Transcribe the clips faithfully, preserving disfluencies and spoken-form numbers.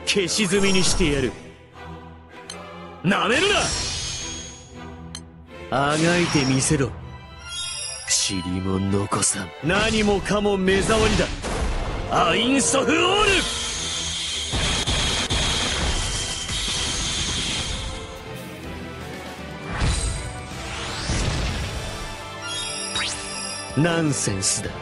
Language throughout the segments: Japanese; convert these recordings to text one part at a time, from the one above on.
消し済みにしてやる。なめるな。あがいてみせろ。塵も残さん。何もかも目障りだ。アインソフオール。ナンセンスだ。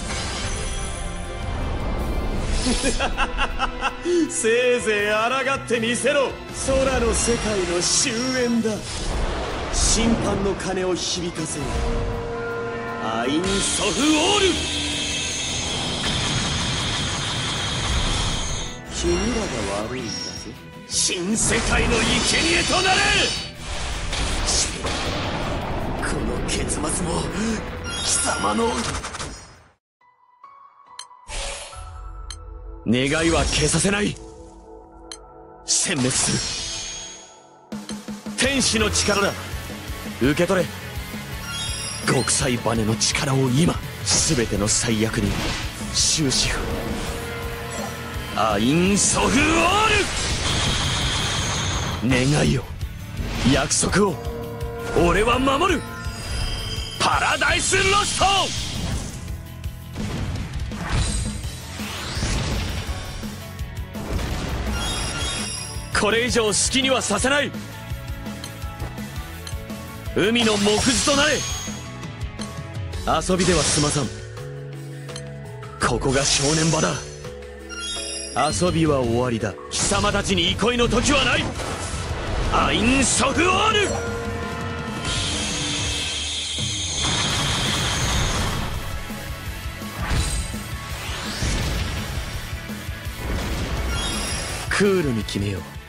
せいぜい抗ってみせろ。空の世界の終焉だ。審判の鐘を響かせよ。アインソフオール。君らが悪いんだぞ。新世界の生贄となれ。この結末も貴様の願いは消させない。殲滅する。天使の力だ。受け取れ。極彩バネの力を今。全ての最悪に終止符。アインソフオール。願いを、約束を俺は守る。パラダイスロスト。これ以上好きにはさせない。海の藻くずとなれ。遊びでは済まさん。ここが正念場だ。遊びは終わりだ。貴様たちに憩いの時はない。アインソフオール。クールに決めよう。